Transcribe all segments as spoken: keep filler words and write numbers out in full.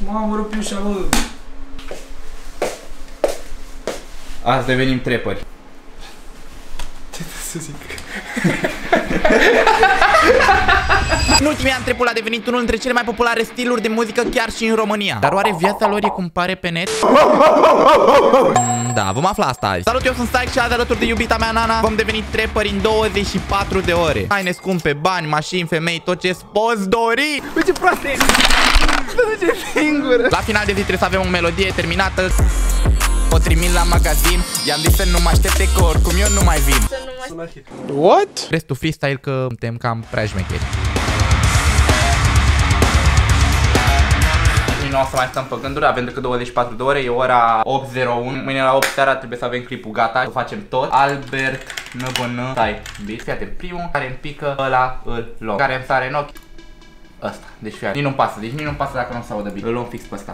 Mamă, rupi ușa, bă. Azi devenim trepări. Ce să zic? În ultimii ani, trapul a devenit unul dintre cele mai populare stiluri de muzică chiar și în România. Dar oare viața lor e cum pare pe net? Mm, da, vom afla asta azi. Salut, eu sunt Staic și azi alături de iubita mea Nana vom deveni trapări în douăzeci și patru de ore. Haine scumpe, bani, mașini, femei, tot ce-ți poți dori. Bă, ce proastă e! Să duce singură! La final de zi trebuie să avem o melodie terminată. O trimit la magazin, i-am zis să nu mă aștepte că oricum eu nu mai vin. What? Restul freestyle că suntem cam prea șmecheri. Nu o să mai stăm pe gânduri, avem decât douăzeci și patru de ore, e ora opt zero unu. Mâine la opt seara trebuie să avem clipul gata, să facem tot. Albert N B N stai beat. Fii atent, primul care îmi pică, ăla îl luăm. Care îmi sare în ochi, ăsta. Deci fii atent, nici nu-mi pasă, deci nici nu-mi pasă dacă nu se audă beat. Îl luăm fix pe ăsta.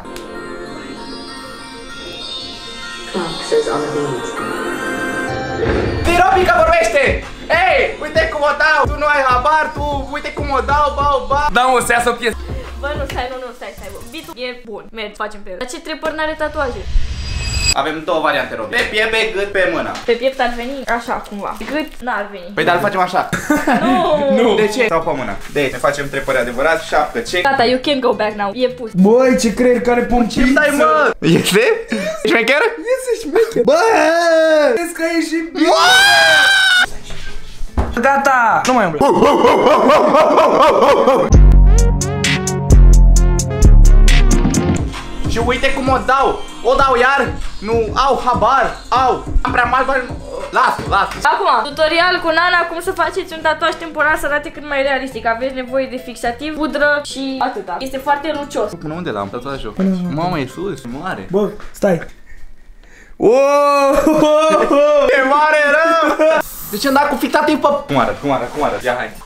Piropica vorbește! Ei, uite cum o dau! Tu nu ai habar, tu uite cum o dau, bau, bau. Da, mă, să iasă o piesă. Bă, nu, stai, nu, nu, stai, stai, bă. Beat-ul e bun, mergi, facem pe el. Dar ce trapper n-are tatuaje? Avem două variante, Robi. Pe piept, pe gât, pe mână. Pe piept ar veni așa, cumva. Pe gât n-ar veni. Păi, dar îl facem așa. Nu! Nu! De ce? Sau pe mână. Deci, ne facem trepări adevărat, șapcă, ce? Gata, you can go back now. E pus. Băi, ce creier care pompiță! Ce stai, mă? Este? Șmecher? Iese șmecher! Bă! Crezi că e și bine! Gata! Nu mai umblă. Și uite cum o dau. O dau iar. Nu au habar. Au. Am prea mult bani. Las, las. Acum, tutorial cu Nana cum să faceți un tatuaj temporar să arate cât mai realistic. Aveți nevoie de fixativ, pudră și atâta. Este foarte lucios. Până unde l-am tatuajul? Mamă, e sus, mare. Bă, stai. Wow! E mare rău! De ce am dat cu fixativ pe... Cum arăt, cum arăt, cum arăt? Ia, hai.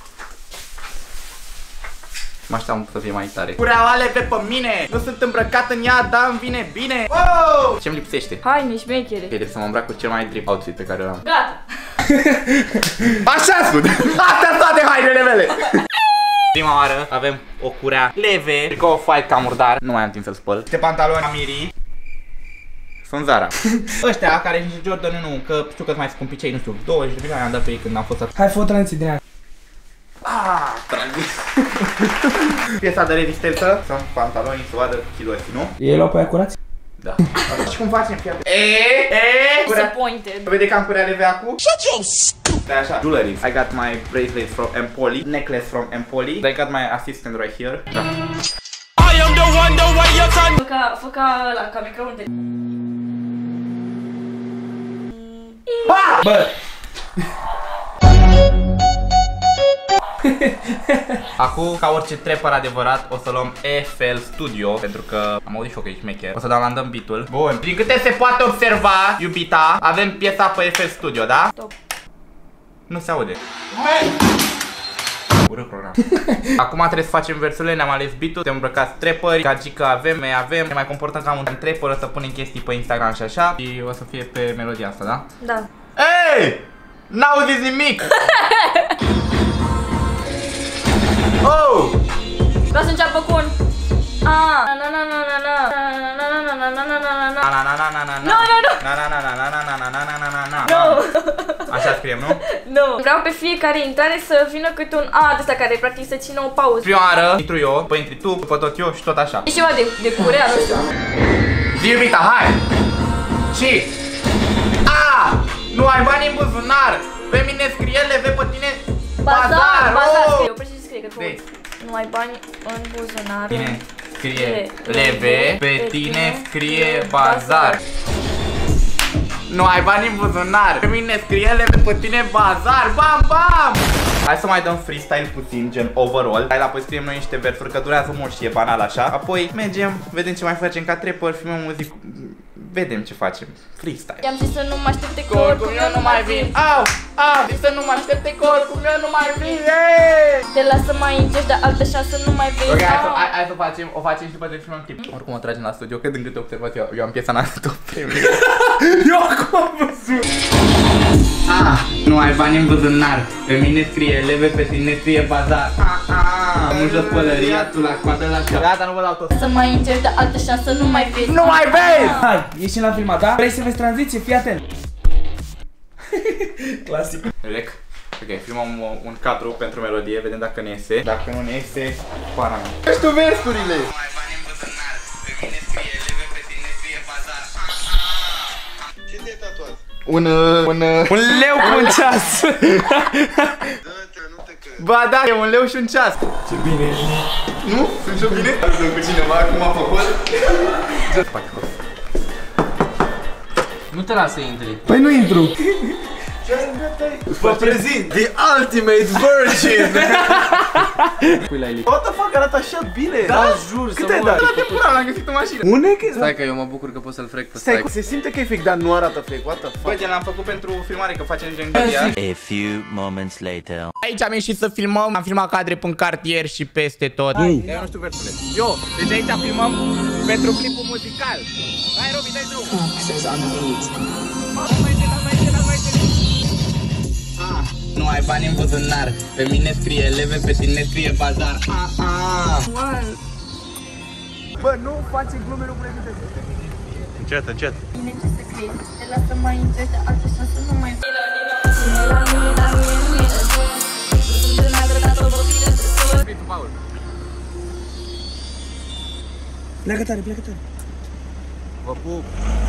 Mă așteam să fie mai tare. Cureaoale pe pe mine! Nu sunt îmbrăcat în ea, dar îmi vine bine! Wow! Ce-mi lipsește? Haine șmechere. Trebuie să mă îmbrac cu cel mai drip outfit pe care l-am. Gata. Așa sunt! Astea sunt toate hainele mele! Prima oară avem o curea leve, tricou fight ca murdar. Nu mai am timp să-l spăl. Niște pantaloni Amiri. Sunt Zara. Ăștia care nici Jordan nu, că știu că-s mai scumpicei, nu știu, douăzeci de milioane am dat pe ei când am fost. Hai, fă o tranziție din aia. Ah, tranziție. Piesa de rezistență, sunt pantaloni să vadă kiloții, nu? Ei luau pe aia curați? Da. Și cum facem, fii atent? E, e, Disappointed. vede că am curea leve acum? Da, așa. Jewelry. I got my bracelet from Empoli, necklace from Empoli. I got my assistant right here. Da. I am the one, the way you turn. Fă ca, fă ca ăla, ca microunde. Bă! Acum, ca orice trapper adevărat, o să luăm F L Studio, pentru că am auzit și eu că e șmecher. O să downloadăm beat-ul. Bun. Din câte se poate observa, iubita, avem piesa pe F L Studio, da? Top. Nu se aude. Urât program. Acum trebuie să facem versurile, ne-am ales beat-ul, suntem îmbrăcați trapperi, gagică avem, mei avem. Ne mai comportăm ca un trapper, o să punem chestii pe Instagram și așa. Și o să fie pe melodia asta, da? Da. Ei! N-auziți nimic! Oh! Vreau să înceapă cu un... Ah, na na na na na na na na na na na na na na. Na na na na na na. Nu, nu, nu. Na na na na na na na na na na na na. Nu. Așa scriem, nu? Nu. Vreau pe fiecare intrare să vină câte un A de ăsta care practic să țină o pauză. Prima oară intru eu, după intri tu, după tot eu și tot așa. E ceva de, de curea, nu știu. Zi, iubita, hai! Și... A! Nu ai bani în buzunar! Pe mine scrie leve, pe tine... Bazar! Bazar! Oh! Scrie, oprește și scrie, că tu... Deci. Nu ai bani în buzunar. Tine scrie leve, pe tine scrie bazar. Nu ai bani în buzunar. Pe mine scrie leve, pe tine bazar. Bam, bam! Hai să mai dăm freestyle puțin, gen overall. Hai la apoi scriem noi niște versuri, că durează mult și e banal așa. Apoi mergem, vedem ce mai facem ca trapper, filmăm muzic vedem ce facem. Freestyle. I-am zis să nu mă aștepte că Oricum eu nu mai vin. Au, au, zis să nu mă aștepte că oricum eu nu mai vin. Te las să mai încerci, dar altă șansă nu mai vei. Ok, hai să, hai, hai să facem, o facem și după ce filmăm clip. Oricum o tragem la studio, că din câte observați eu, eu am piesa în top premium. Eu acum am văzut. Ah, nu ai bani în buzunar. Pe mine scrie eleve, pe tine scrie bazar. Ah, ah, am ușă spălăria, tu la coadă la cap. Gata, nu vă dau tot. Să mai încerci, dar altă șansă nu mai vezi. Nu mai vezi! Hai, ieșim la filmat, da? Vrei să vezi tranziție? Fii atent. Clasic. Rec. Ok, filmăm un cadru pentru melodie, vedem dacă ne iese. Dacă nu ne iese, para mea. Ești tu versurile! Nu ai bani în buzunar. Pe mine scrie eleve, pe tine scrie bazar. Ce te-ai tatuat? Un, uh, un, uh, un leu cu un ceas. Dă-te, nu te cred. Ba da, e un leu și un ceas. Ce bine. Nu? Sunt și bine? Sunt cu cineva acum a făcut? Nu te lasă să intri. Păi nu intru. Vă prezint The Ultimate Virgin! Pui la elip. What the fuck, arată așa bine! Da, jur, Cât să ai mă... dat? La temporal, am găsit o mașină. Une? Stai că eu mă bucur că pot să-l frec pe Stai, stai. se simte că e fake, dar nu arată fake, what the Bă, fuck? gen l-am făcut pentru filmare, că facem gen gândea. A few moments later. Aici am ieșit să filmăm, am filmat cadre pîn cartier și peste tot. Hai, eu nu știu versurile. Eu, deci aici filmăm pentru clipul muzical. Hai, Robi, dai drum. Ah, nu ai bani în buzunar. Pe mine scrie eleve, pe tine scrie bazar. Ah, ah. Bă, nu face glume, nu pune vite. Încet, încet. Bine, ce să crezi? Te las să mai încerci, dar altă șansă nu mai vezi. Pleacă tare, pleacă tare. Vă pup.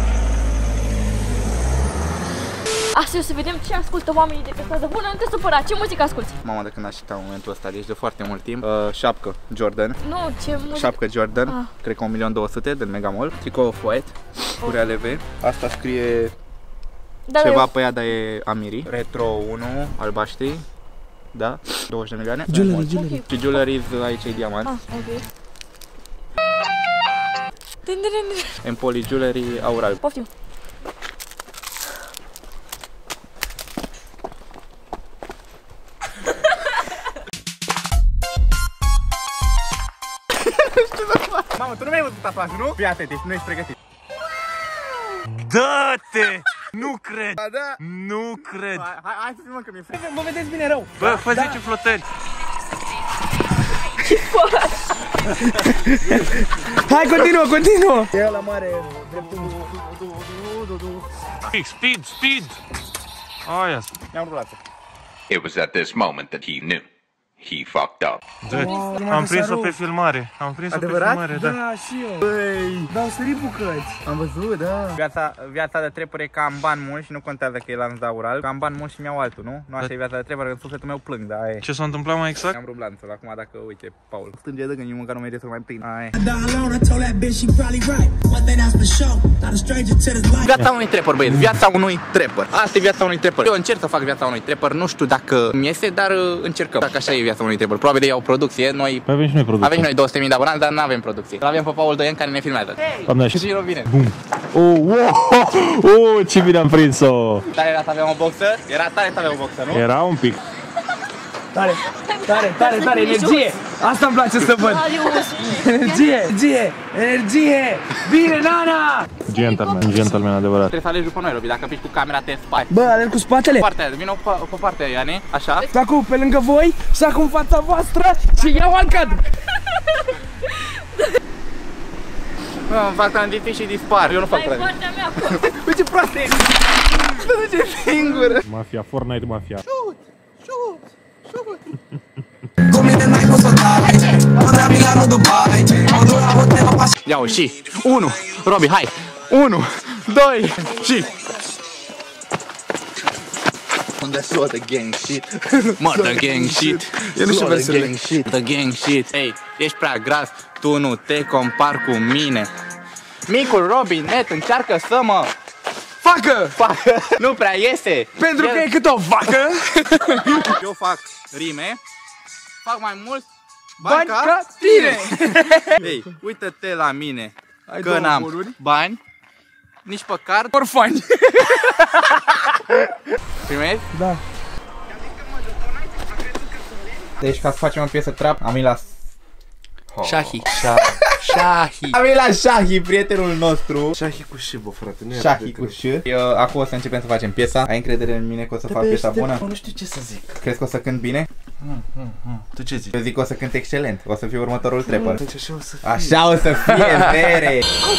Astăzi o să vedem ce ascultă oamenii de pe stradă. Bună, nu te supăra, ce muzică asculti? Mama, de când așteptam momentul ăsta, deci de foarte mult timp. Uh, șapcă Jordan. Nu, ce muzică? Șapcă Jordan, Ah. cred că un milion două sute din Megamall. Tricou Off-White, cu releve. Asta scrie Da, ceva eu- pe ea, dar e Amiri. Retro unu, albaștri. Da, douăzeci de milioane. Jewelry, jewelry. Ok. Și jewelry aici e diamant. Ah, ok. Din-din-din-din. Empoli Jewelry aur alb. Poftim. Mamă, tu nu mi-ai văzut tatuajul, nu? Fii atent, deci nu ești pregătit. Dă-te! Nu cred! Da, da. Nu cred! Hai, hai, hai să filmăm că mi-e frică. Vă vedeți bine rău. Bă, fă zece flotări! Hai, continuă, continuă. E la mare, dreptul. Speed, speed, speed! Aia, Mi-am rulat. It was at this moment that he knew. He fucked up. dă am prins-o pe filmare. Am prins-o pe Adevărat? filmare, da. Da, și eu. Băi, dau sări bucăți. Am văzut, da. Viața, viața de trapper e ca în bani mulți și nu contează că e lanț de aur alb. Ca în bani mulți și mi-au altul, nu? Nu așa e viața de trapper, că în sufletul meu plâng, da, aia e. Ce s-a întâmplat mai exact? Mi-am rupt lanțul, acum dacă, uite, Paul. Stânge de gând, eu măcar nu merge să mai prind. Aia e. Viața unui trapper, băieți, viața unui trapper. Asta e viața unui trapper. Eu încerc să fac viața unui trapper, nu știu dacă mi iese, dar uh, încercăm. Dacă așa e viața unui trapper. Probabil ei au producție, noi Avem și noi producție. avem și noi două sute de mii de abonați, dar nu avem producție. Îl avem pe Paul Doian care ne filmează. Doamne, și... Și Robine. Oh, wow! Oh, ce bine am prins-o! Tare era să avem o boxă? Era tare să avem o boxă, nu? Era un pic. Tare, tare, tare, tare, energie. Asta îmi place să văd. Energie, energie, energie. Bine, Nana. Gentleman, gentleman adevărat. Trebuie să alegi după noi, Robi, dacă pici cu camera te spai. Bă, alerg cu spatele. Partea aia, vină pe, pe partea aia, Iane, așa. Acum pe lângă voi și acum în fața voastră și iau alt cadru. Bă, îmi fac tranziții și dispar, eu nu fac Ai tranziții. partea mea acolo. Uite ce proastă e! Se duce singură! Mafia, Fortnite Mafia. Iau și unu, Robi, hai! unu, doi și... Slow the gang shit. Mă, the gang shit! Eu nu știu versurile. The gang shit! Ei, ești prea gras, tu nu te compari cu mine. Micul Robi net încearcă să mă Facă! facă, nu prea iese. Pentru El- că e cât o vacă. Eu fac rime, fac mai mult Bani ca tine. Ei, uită-te la mine, Ai că două n-am boluri. bani, nici pe card. Orfani. Primești? Da. Deci ca să facem o piesă trap, am venit la Shahi. Shahi. Am venit la Shahi, prietenul nostru. Shahi cu și, bă, frate, nu e Shahi cu și. Eu acum o să începem să facem piesa. Ai încredere în mine că o să fac piesa bună? Nu știu ce să zic. Crezi că o să cânt bine? Tu ce zici? Eu zic că o să cânt excelent. O să fiu următorul trapper. Deci așa o să fie. Așa o să fie, vere.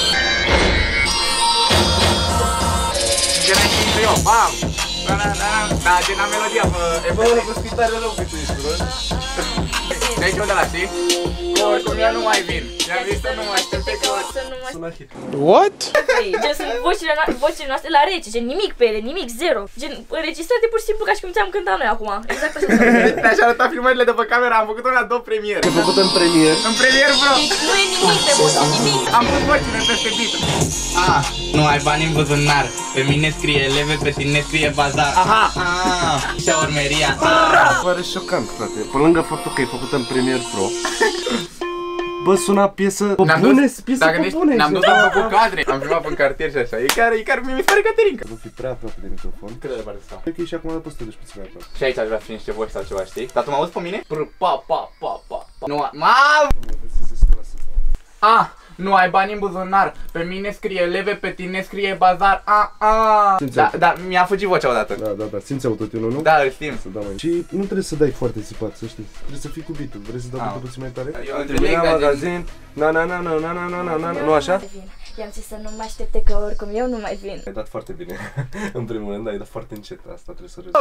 Eu, bam! Da, da, da, da, gen la melodia, bă, e bă, cu scritarul rău pe tu ești, bă. De aici unde la, știi? Că oricum eu nu mai vin, i-am zis să nu mă aștepte că Să nu mai Sună hit. What? gen sunt vocile, no vocile noastre la rece, gen nimic pe ele, nimic, zero. Gen înregistrate pur și simplu ca și cum ți-am cântat noi acum. Exact așa. Te-aș arăta filmările de pe camera, am făcut-o la două premiere. Ai făcut în premier. În premier, bro! Deci nu e nimic pe voce, nimic. Am pus vocile peste beat. Ah, nu ai bani în buzunar, pe mine scrie eleve, pe tine scrie bazar. Aha! Ah, și-a urmeria. Pare șocant, frate. Pe lângă faptul că ai făcut în Premiere Pro. Bă, suna piesă pe bune, piesă pe bune. Ne-am dus, am făcut cadre, am filmat în cartier și așa. E care, e care, mi se pare Caterinca. Nu fi prea aproape de microfon. Cât de departe stau? Cred că e și acum de păstă, deci puțin mai aproape. Și aici aș vrea să fie niște voci sau ceva, știi? Dar tu mă auzi pe mine? Prr, pa, pa, pa, pa, pa. Nu, mam! Ah, nu ai bani în buzunar, pe mine scrie leve, pe tine scrie bazar. Ah, ah. Da, da, mi-a fugit vocea odată. Da, da, da, simți autotune-ul, nu? Da, îl simt. Să dau mai. Și nu trebuie să dai foarte țipat, să știi. Trebuie să fii cu beat-ul. Vrei să dau Ah. beat-ul puțin mai tare? Eu Am înțeleg, terminat dar magazin. Na na na na na na na na na na. Nu așa? I-am zis să nu mă aștepte că oricum eu nu mai vin. Ai dat foarte bine. În primul rând, ai dat foarte încet. Asta trebuie să râzi.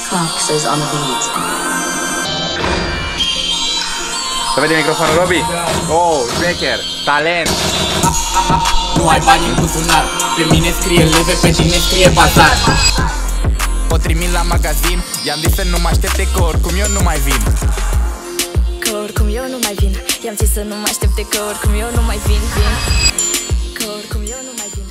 Să vedem microfonul, Robi? Oh, șmecher, talent. Nu ai bani în buzunar, pe mine scrie leve, pe tine scrie bazar. O trimit la magazin, i-am zis să nu mă aștepte că oricum eu nu mai vin. Că oricum eu nu mai vin. I-am zis să nu mă aștepte că oricum eu nu mai vin, vin. Că oricum eu nu mai vin.